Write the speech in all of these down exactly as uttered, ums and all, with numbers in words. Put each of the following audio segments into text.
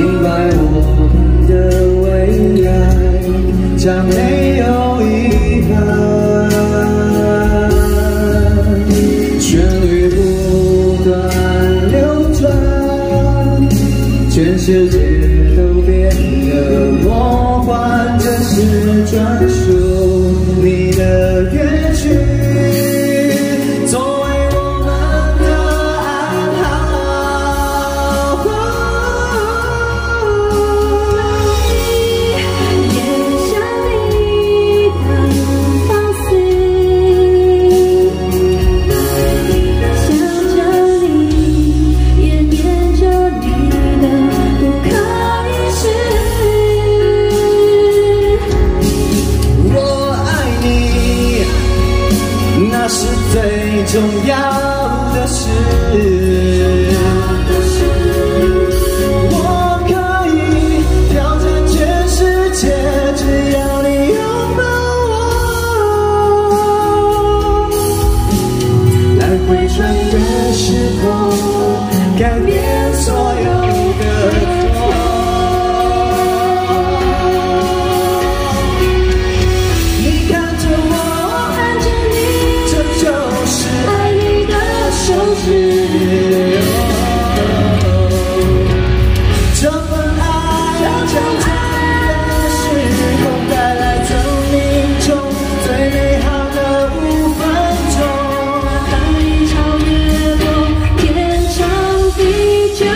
明白我们的未来将没有遗憾。旋律不断流转，全世界都变得魔幻，这是专属你的乐曲。 那是最重要的事。我可以挑战全世界，只要你拥抱我。来回穿越时空，改变所有的错。 这份爱将穿越时空，带来生命中最美好的五分钟。当你超越过天长地久，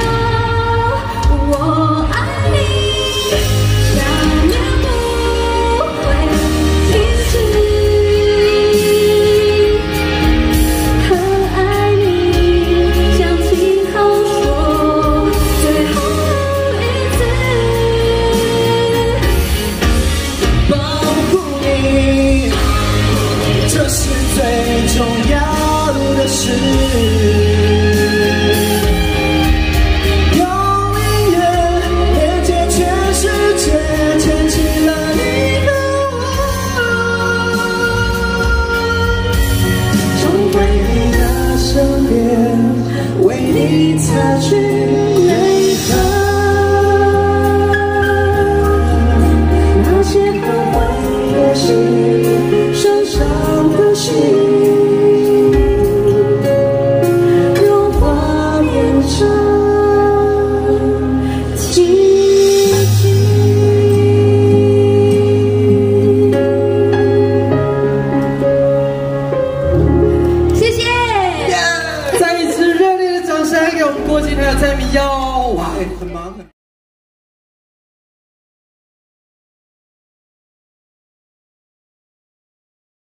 我爱你，想念不会停止。 这是最重要的事，用音乐连接全世界，牵起了你和我，重回你的身边，为你擦去泪痕，那些后悔的事，受伤的心。